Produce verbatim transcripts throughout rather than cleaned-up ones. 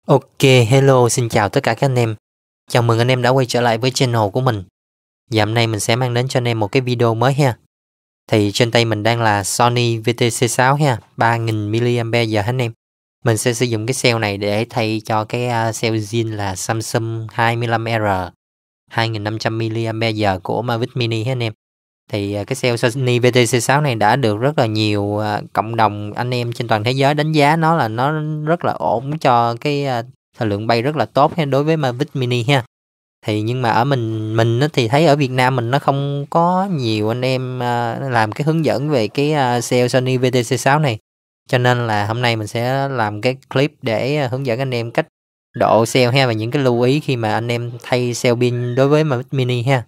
Ok, hello, xin chào tất cả các anh em. Chào mừng anh em đã quay trở lại với channel của mình. Và hôm nay mình sẽ mang đến cho anh em một cái video mới ha. Thì trên tay mình đang là Sony vê tê xê sáu ha, ba nghìn mi-li-am-pe-giờ anh em. Mình sẽ sử dụng cái cell này để thay cho cái uh, cell zin là Samsung hai mươi lăm R hai nghìn năm trăm mi-li-am-pe-giờ của Mavic Mini ha anh em. Thì uh, cái cell Sony vê tê xê sáu này đã được rất là nhiều uh, cộng đồng anh em trên toàn thế giới đánh giá nó là nó rất là ổn cho cái uh, thời lượng bay rất là tốt ha, đối với Mavic Mini ha. Thì nhưng mà ở mình mình thì thấy ở Việt Nam mình nó không có nhiều anh em uh, làm cái hướng dẫn về cái uh, cell Sony vê tê xê sáu này. Cho nên là hôm nay mình sẽ làm cái clip để uh, hướng dẫn anh em cách độ cell ha, và những cái lưu ý khi mà anh em thay cell pin đối với Mavic Mini ha.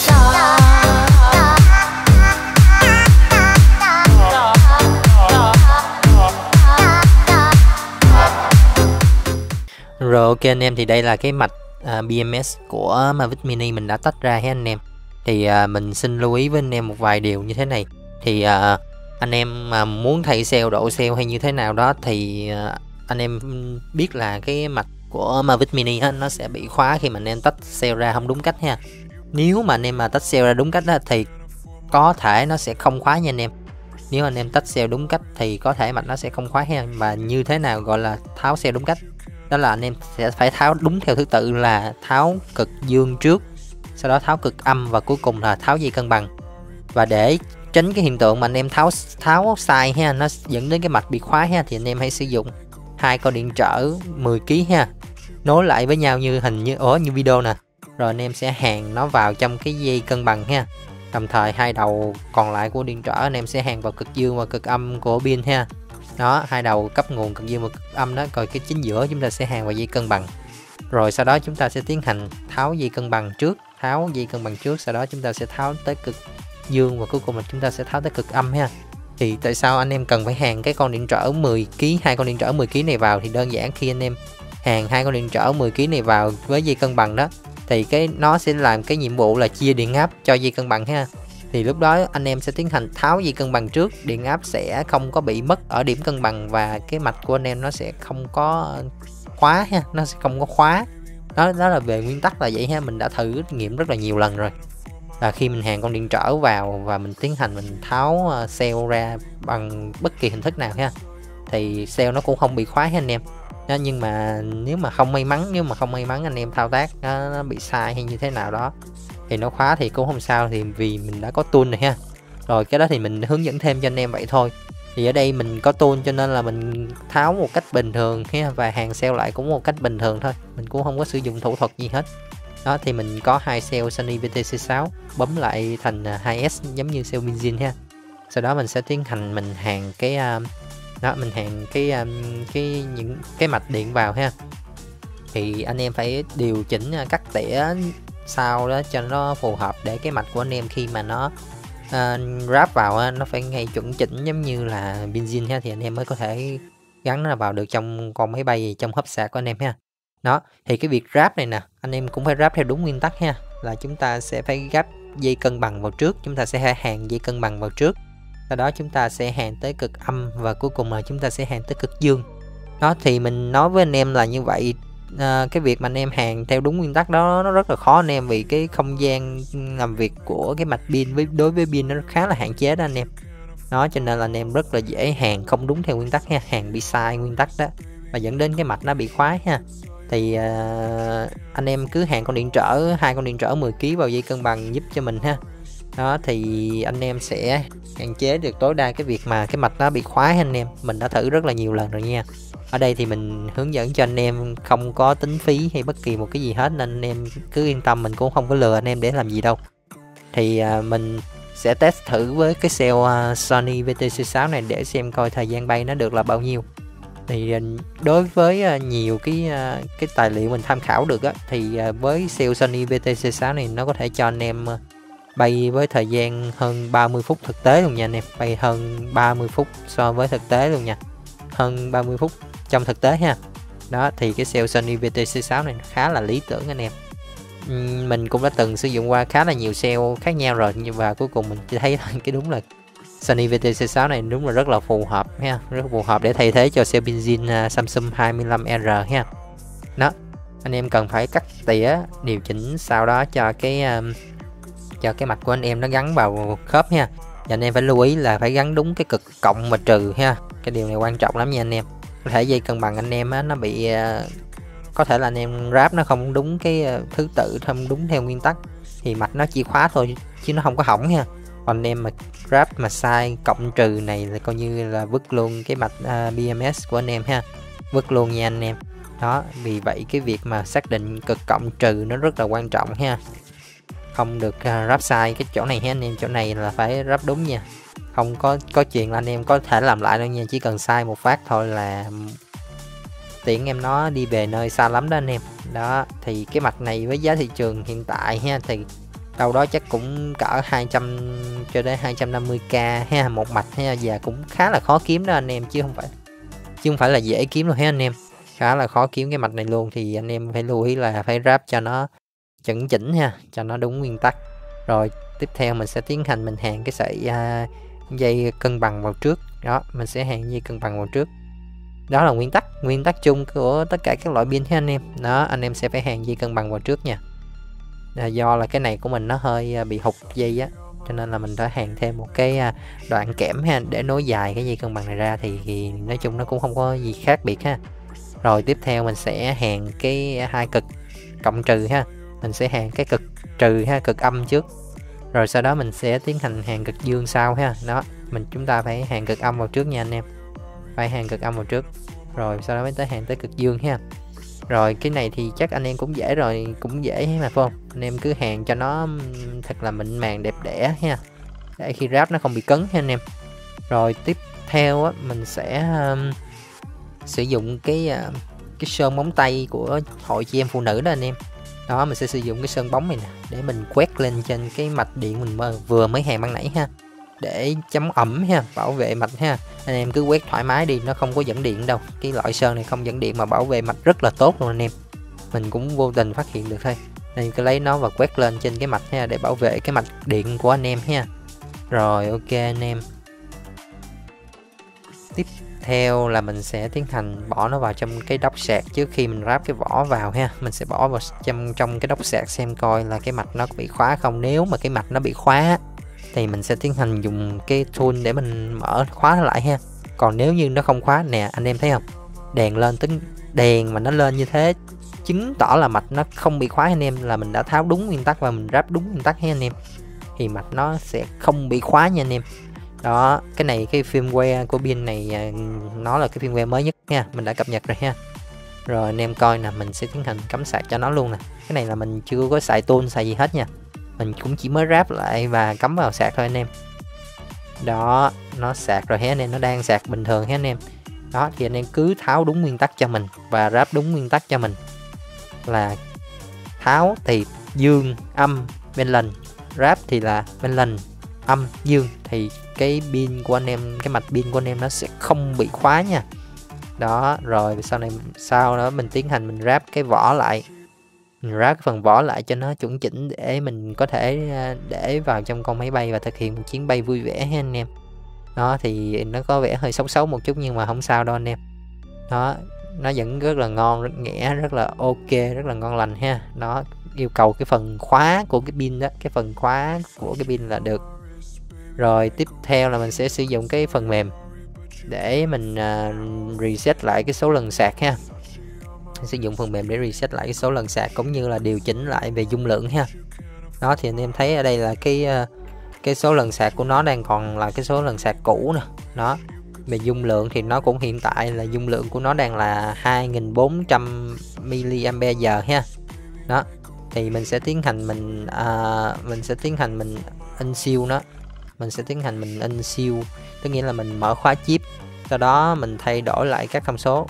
Rồi ok anh em, thì đây là cái mạch uh, bê em ét của Mavic Mini mình đã tách ra ha anh em. Thì uh, mình xin lưu ý với anh em một vài điều như thế này. Thì uh, anh em mà uh, muốn thay cell, độ cell hay như thế nào đó thì uh, anh em biết là cái mạch của Mavic Mini á, nó sẽ bị khóa khi mà anh em tách cell ra không đúng cách ha. Nếu mà anh em mà tách cell ra đúng cách đó, thì có thể nó sẽ không khóa nha anh em. Nếu anh em tách cell đúng cách thì có thể mạch nó sẽ không khóa ha. Và như thế nào gọi là tháo cell đúng cách? Đó là anh em sẽ phải tháo đúng theo thứ tự là tháo cực dương trước, sau đó tháo cực âm và cuối cùng là tháo dây cân bằng. Và để tránh cái hiện tượng mà anh em tháo tháo sai ha, nó dẫn đến cái mạch bị khóa ha, thì anh em hãy sử dụng hai con điện trở mười ki lô gam ha, nối lại với nhau như hình như ở như video nè. Rồi anh em sẽ hàn nó vào trong cái dây cân bằng ha. Đồng thời hai đầu còn lại của điện trở anh em sẽ hàn vào cực dương và cực âm của pin ha. Đó, hai đầu cấp nguồn cực dương và cực âm đó, coi cái chính giữa chúng ta sẽ hàn vào dây cân bằng. Rồi sau đó chúng ta sẽ tiến hành tháo dây cân bằng trước, tháo dây cân bằng trước, sau đó chúng ta sẽ tháo tới cực dương và cuối cùng là chúng ta sẽ tháo tới cực âm ha. Thì tại sao anh em cần phải hàn cái con điện trở mười ki lô gam, hai con điện trở mười ki lô gam này vào? Thì đơn giản khi anh em hàn hai con điện trở mười ki lô gam này vào với dây cân bằng đó, thì cái nó sẽ làm cái nhiệm vụ là chia điện áp cho dây cân bằng ha. Thì lúc đó anh em sẽ tiến hành tháo dây cân bằng trước, điện áp sẽ không có bị mất ở điểm cân bằng và cái mạch của anh em nó sẽ không có khóa ha, nó sẽ không có khóa. Đó đó là về nguyên tắc là vậy ha, mình đã thử nghiệm rất là nhiều lần rồi. Là khi mình hàn con điện trở vào và mình tiến hành mình tháo cell ra bằng bất kỳ hình thức nào ha, thì cell nó cũng không bị khóa ha anh em. Đó, nhưng mà nếu mà không may mắn, nếu mà không may mắn anh em thao tác nó, nó bị sai hay như thế nào đó thì nó khóa thì cũng không sao, thì vì mình đã có tool này ha. Rồi cái đó thì mình hướng dẫn thêm cho anh em vậy thôi. Thì ở đây mình có tool cho nên là mình tháo một cách bình thường ha, và hàn cell lại cũng một cách bình thường thôi, mình cũng không có sử dụng thủ thuật gì hết. Đó, thì mình có hai cell Sony vê tê xê sáu bấm lại thành hai S giống như cell benzin ha. Sau đó mình sẽ tiến hành mình hàn cái đó, mình hàn cái cái những cái mạch điện vào ha. Thì anh em phải điều chỉnh cắt tỉa sao đó cho nó phù hợp, để cái mạch của anh em khi mà nó uh, ráp vào nó phải ngay chuẩn chỉnh giống như là benzin ha, thì anh em mới có thể gắn nó vào được trong con máy bay, trong hộp sạc của anh em ha. Đó, thì cái việc ráp này nè, anh em cũng phải ráp theo đúng nguyên tắc ha, là chúng ta sẽ phải ráp dây cân bằng vào trước, chúng ta sẽ hàn dây cân bằng vào trước, sau đó chúng ta sẽ hàn tới cực âm và cuối cùng là chúng ta sẽ hàn tới cực dương. Đó, thì mình nói với anh em là như vậy. À, cái việc mà anh em hàn theo đúng nguyên tắc đó nó rất là khó anh em, vì cái không gian làm việc của cái mạch pin với đối với pin nó khá là hạn chế đó anh em. Đó, cho nên là anh em rất là dễ hàn không đúng theo nguyên tắc ha, hàn bị sai nguyên tắc đó và dẫn đến cái mạch nó bị khóa ha. Thì à, anh em cứ hàn con điện trở, hai con điện trở mười ki lô gam vào dây cân bằng giúp cho mình ha. Đó, thì anh em sẽ hạn chế được tối đa cái việc mà cái mạch nó bị khóa ha anh em. Mình đã thử rất là nhiều lần rồi nha. Ở đây thì mình hướng dẫn cho anh em không có tính phí hay bất kỳ một cái gì hết, nên anh em cứ yên tâm, mình cũng không có lừa anh em để làm gì đâu. Thì à, mình sẽ test thử với cái cell uh, Sony vê tê xê sáu này để xem coi thời gian bay nó được là bao nhiêu. Thì uh, đối với uh, nhiều cái uh, cái tài liệu mình tham khảo được á, thì uh, với cell Sony vê tê xê sáu này nó có thể cho anh em uh, bay với thời gian hơn ba mươi phút thực tế luôn nha anh em, bay hơn ba mươi phút so với thực tế luôn nha, hơn ba mươi phút trong thực tế ha. Đó, thì cái cell Sony vê tê xê sáu này khá là lý tưởng anh em. uhm, Mình cũng đã từng sử dụng qua khá là nhiều cell khác nhau rồi, và cuối cùng mình chỉ thấy cái đúng là Sony vê tê xê sáu này đúng là rất là phù hợp ha, rất phù hợp để thay thế cho cell benzin uh, Samsung hai mươi lăm R ha. Đó, anh em cần phải cắt tỉa điều chỉnh sau đó cho cái um, cho cái mạch của anh em nó gắn vào khớp ha. Và anh em phải lưu ý là phải gắn đúng cái cực cộng và trừ ha, cái điều này quan trọng lắm nha anh em. Có thể dây cân bằng anh em á, nó bị uh, có thể là anh em ráp nó không đúng cái uh, thứ tự, không đúng theo nguyên tắc thì mạch nó chỉ khóa thôi chứ nó không có hỏng ha. Còn anh em mà ráp mà sai cộng trừ này là coi như là vứt luôn cái mạch uh, bê em ét của anh em ha, vứt luôn nha anh em. Đó, vì vậy cái việc mà xác định cực cộng trừ nó rất là quan trọng ha, không được uh, ráp sai cái chỗ này ha anh em. Chỗ này là phải ráp đúng nha, không có có chuyện là anh em có thể làm lại đâu nha, chỉ cần sai một phát thôi là tiễn em nó đi về nơi xa lắm đó anh em. Đó, thì cái mạch này với giá thị trường hiện tại ha thì đâu đó chắc cũng cỡ hai trăm cho đến hai trăm năm mươi k ha, một mạch ha, và cũng khá là khó kiếm đó anh em, chứ không phải chứ không phải là dễ kiếm đâu ha anh em, khá là khó kiếm cái mạch này luôn. Thì anh em phải lưu ý là phải ráp cho nó chuẩn chỉnh ha, cho nó đúng nguyên tắc. Rồi tiếp theo mình sẽ tiến hành mình hàn cái sợi uh, dây cân bằng vào trước. Đó, mình sẽ hàn dây cân bằng vào trước, đó là nguyên tắc nguyên tắc chung của tất cả các loại pin ha anh em. Đó, anh em sẽ phải hàn dây cân bằng vào trước nha. À, do là cái này của mình nó hơi bị hụt dây á, cho nên là mình đã hàn thêm một cái đoạn kẽm ha để nối dài cái dây cân bằng này ra, thì, thì nói chung nó cũng không có gì khác biệt ha. Rồi tiếp theo mình sẽ hàn cái hai cực cộng trừ ha, mình sẽ hàn cái cực trừ ha, cực âm trước, rồi sau đó mình sẽ tiến hành hàn cực dương sau ha. Đó, mình chúng ta phải hàn cực âm vào trước nha anh em, phải hàn cực âm vào trước rồi sau đó mới tới hàn tới cực dương ha. Rồi cái này thì chắc anh em cũng dễ rồi, cũng dễ mà phải không, anh em cứ hàn cho nó thật là mịn màng đẹp đẽ ha, để khi ráp nó không bị cứng ha anh em. Rồi tiếp theo á, mình sẽ um, sử dụng cái uh, cái sơn móng tay của hội chị em phụ nữ đó anh em. Đó, mình sẽ sử dụng cái sơn bóng này nè để mình quét lên trên cái mạch điện mình mơ, vừa mới hàn ban nãy ha, để chấm ẩm ha, bảo vệ mạch ha. Anh em cứ quét thoải mái đi, nó không có dẫn điện đâu, cái loại sơn này không dẫn điện mà bảo vệ mạch rất là tốt luôn anh em. Mình cũng vô tình phát hiện được thôi, nên cứ lấy nó và quét lên trên cái mạch ha để bảo vệ cái mạch điện của anh em ha. Rồi ok anh em, tiếp theo là mình sẽ tiến hành bỏ nó vào trong cái đốc sạc trước khi mình ráp cái vỏ vào ha. Mình sẽ bỏ vào trong trong cái đốc sạc xem coi là cái mạch nó bị khóa không. Nếu mà cái mạch nó bị khóa thì mình sẽ tiến hành dùng cái tool để mình mở khóa nó lại ha. Còn nếu như nó không khóa nè, anh em thấy không, đèn lên, tính đèn mà nó lên như thế chứng tỏ là mạch nó không bị khóa anh em, là mình đã tháo đúng nguyên tắc và mình ráp đúng nguyên tắc ha anh em, thì mạch nó sẽ không bị khóa nha anh em. Đó, cái này cái firmware của pin này nó là cái firmware mới nhất nha, mình đã cập nhật rồi ha. Rồi anh em coi nè, mình sẽ tiến hành cắm sạc cho nó luôn nè. Cái này là mình chưa có xài tool xài gì hết nha, mình cũng chỉ mới ráp lại và cắm vào sạc thôi anh em. Đó, nó sạc rồi hết anh em, nó đang sạc bình thường hết anh em. Đó, thì anh em cứ tháo đúng nguyên tắc cho mình và ráp đúng nguyên tắc cho mình, là tháo thì dương âm bên lệnh, ráp thì là bên lệnh âm dương, thì cái pin của anh em, cái mạch pin của anh em nó sẽ không bị khóa nha. Đó, rồi sau này sau đó mình tiến hành mình ráp cái vỏ lại, mình ráp cái phần vỏ lại cho nó chuẩn chỉnh để mình có thể để vào trong con máy bay và thực hiện một chuyến bay vui vẻ ha anh em. Đó, thì nó có vẻ hơi xấu xấu một chút nhưng mà không sao đâu anh em. Đó, nó vẫn rất là ngon, rất nhẹ, rất là ok, rất là ngon lành ha. Nó yêu cầu cái phần khóa của cái pin đó, cái phần khóa của cái pin là được. Rồi tiếp theo là mình sẽ sử dụng cái phần mềm để mình uh, reset lại cái số lần sạc ha. Sử dụng phần mềm để reset lại cái số lần sạc cũng như là điều chỉnh lại về dung lượng ha. Đó, thì anh em thấy ở đây là cái uh, cái số lần sạc của nó đang còn là cái số lần sạc cũ nè. Đó, về dung lượng thì nó cũng hiện tại là dung lượng của nó đang là hai nghìn bốn trăm mi-li-am-pe-giờ ha. Đó, thì mình sẽ tiến hành mình uh, mình sẽ tiến hành mình in siêu nó, mình sẽ tiến hành mình in siêu, tức nghĩa là mình mở khóa chip, sau đó mình thay đổi lại các thông số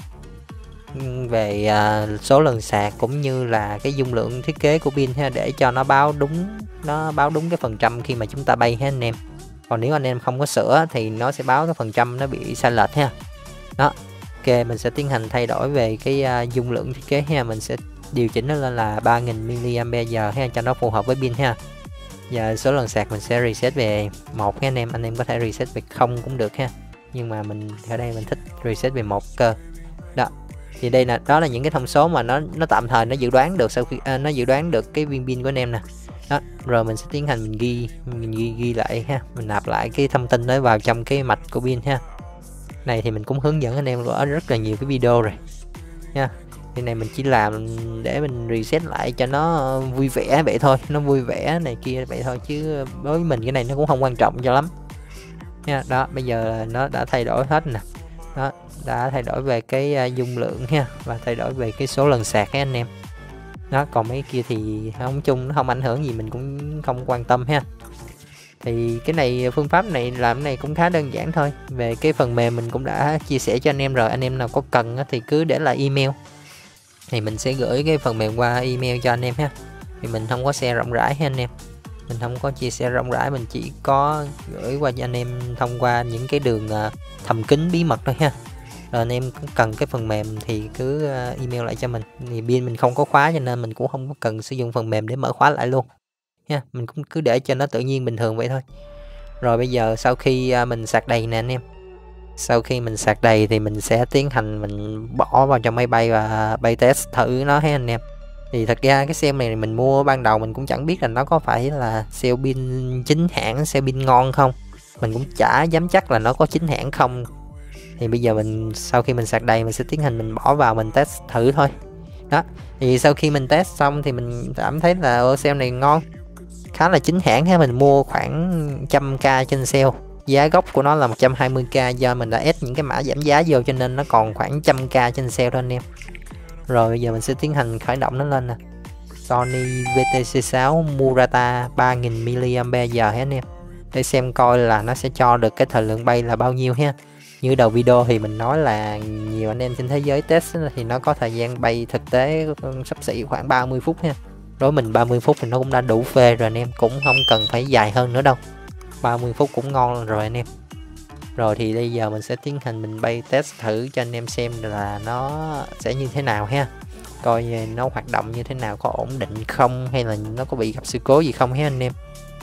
về uh, số lần sạc cũng như là cái dung lượng thiết kế của pin ha, để cho nó báo đúng, nó báo đúng cái phần trăm khi mà chúng ta bay ha anh em. Còn nếu anh em không có sửa thì nó sẽ báo cái phần trăm nó bị sai lệch ha. Đó, ok, mình sẽ tiến hành thay đổi về cái uh, dung lượng thiết kế ha, mình sẽ điều chỉnh nó lên là ba nghìn mi-li-am-pe-giờ ha, cho nó phù hợp với pin ha. Giờ số lần sạc mình sẽ reset về một nha anh em, anh em có thể reset về không cũng được ha, nhưng mà mình ở đây mình thích reset về một cơ. Đó, Thì đây là đó là những cái thông số mà nó nó tạm thời nó dự đoán được sau khi à, nó dự đoán được cái viên pin của anh em nè. Đó, rồi mình sẽ tiến hành mình ghi mình ghi ghi lại ha, mình nạp lại cái thông tin đó vào trong cái mạch của pin ha. Này thì mình cũng hướng dẫn anh em ở rất là nhiều cái video rồi nha. Cái này mình chỉ làm để mình reset lại cho nó vui vẻ vậy thôi, nó vui vẻ này kia vậy thôi, chứ đối với mình cái này nó cũng không quan trọng cho lắm nha. Đó, bây giờ nó đã thay đổi hết nè. Đó, đã thay đổi về cái dung lượng ha, và thay đổi về cái số lần sạc ha anh em. Đó, còn mấy kia thì không chung nó không ảnh hưởng gì, mình cũng không quan tâm ha. Thì cái này phương pháp này làm cái này cũng khá đơn giản thôi. Về cái phần mềm mình cũng đã chia sẻ cho anh em rồi, anh em nào có cần thì cứ để lại email thì mình sẽ gửi cái phần mềm qua email cho anh em ha. Thì mình không có share rộng rãi ha anh em, mình không có chia sẻ rộng rãi, mình chỉ có gửi qua cho anh em thông qua những cái đường thầm kín bí mật thôi ha. Rồi anh em cần cái phần mềm thì cứ email lại cho mình. Thì pin mình không có khóa cho nên mình cũng không có cần sử dụng phần mềm để mở khóa lại luôn nha, mình cũng cứ để cho nó tự nhiên bình thường vậy thôi. Rồi bây giờ sau khi mình sạc đầy nè anh em, sau khi mình sạc đầy thì mình sẽ tiến hành mình bỏ vào trong máy bay và bay test thử nó ha anh em. Thì thật ra cái xe này mình mua ban đầu mình cũng chẳng biết là nó có phải là xe pin chính hãng, xe pin ngon không, mình cũng chả dám chắc là nó có chính hãng không. Thì bây giờ mình sau khi mình sạc đầy mình sẽ tiến hành mình bỏ vào mình test thử thôi. Đó, thì sau khi mình test xong thì mình cảm thấy là ô xe này ngon, khá là chính hãng ha. Mình mua khoảng một trăm k trên sale, giá gốc của nó là một trăm hai mươi k, do mình đã ép những cái mã giảm giá vô cho nên nó còn khoảng một trăm k trên sale thôi anh em. Rồi bây giờ mình sẽ tiến hành khởi động nó lên nè. Sony vê tê xê sáu Murata ba nghìn mi-li-am-pe-giờ hết anh em, để xem coi là nó sẽ cho được cái thời lượng bay là bao nhiêu ha. Như đầu video thì mình nói là nhiều anh em trên thế giới test thì nó có thời gian bay thực tế xấp xỉ khoảng ba mươi phút ha. Đối mình ba mươi phút thì nó cũng đã đủ phê rồi anh em, cũng không cần phải dài hơn nữa đâu, ba mươi phút cũng ngon rồi anh em. Rồi thì bây giờ mình sẽ tiến hành mình bay test thử cho anh em xem là nó sẽ như thế nào ha, coi nó hoạt động như thế nào, có ổn định không hay là nó có bị gặp sự cố gì không ha anh em.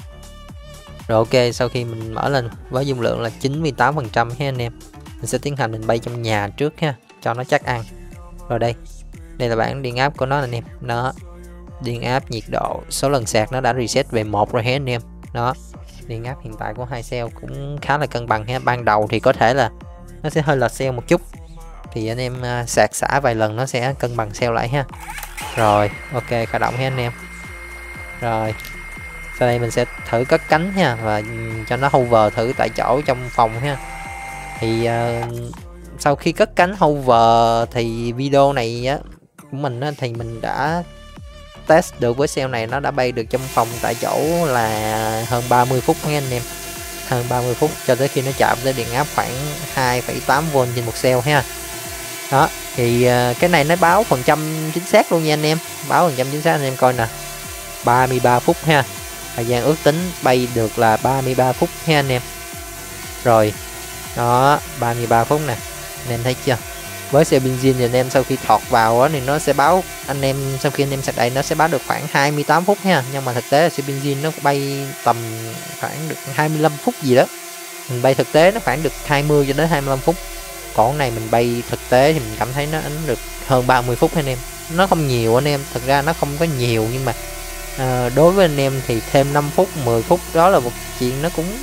Rồi ok, sau khi mình mở lên với dung lượng là chín mươi tám phần trăm ha anh em, mình sẽ tiến hành mình bay trong nhà trước ha cho nó chắc ăn. Rồi đây, đây là bảng điện áp của nó anh em. Nó điện áp, nhiệt độ, số lần sạc nó đã reset về một rồi ha anh em. Đó, điện áp hiện tại của hai cell cũng khá là cân bằng ha. Ban đầu thì có thể là nó sẽ hơi lệch cell một chút, thì anh em sạc xả vài lần nó sẽ cân bằng cell lại ha. Rồi ok, khởi động ha anh em. Rồi sau đây mình sẽ thử cất cánh ha, và cho nó hover thử tại chỗ trong phòng ha. Thì uh, sau khi cất cánh hover thì video này á của mình á, thì mình đã test được với cell này, nó đã bay được trong phòng tại chỗ là hơn ba mươi phút nha anh em, hơn ba mươi phút cho tới khi nó chạm tới điện áp khoảng hai phẩy tám vôn trên một cell ha. Đó thì uh, cái này nó báo phần trăm chính xác luôn nha anh em, báo phần trăm chính xác anh em coi nè, ba mươi ba phút ha, thời gian ước tính bay được là ba mươi ba phút ha anh em. Rồi đó, ba mươi ba phút nè anh em thấy chưa. Với xe benzene thì anh em sau khi thọt vào đó, thì nó sẽ báo anh em sau khi anh em sạc đầy nó sẽ báo được khoảng hai mươi tám phút ha, nhưng mà thực tế là xe benzene nó bay tầm khoảng được hai mươi lăm phút gì đó, mình bay thực tế nó khoảng được hai mươi cho đến hai mươi lăm phút. Còn này mình bay thực tế thì mình cảm thấy nó đánh được hơn ba mươi phút anh em, nó không nhiều anh em, thực ra nó không có nhiều, nhưng mà à, đối với anh em thì thêm năm phút mười phút đó là một chuyện nó cũng,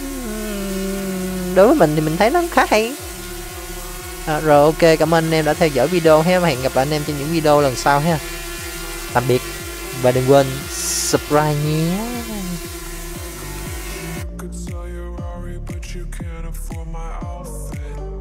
đối với mình thì mình thấy nó khá hay. À, rồi ok, cảm ơn anh em đã theo dõi video ha, và hẹn gặp lại anh em trong những video lần sau ha. Tạm biệt và đừng quên subscribe nhé.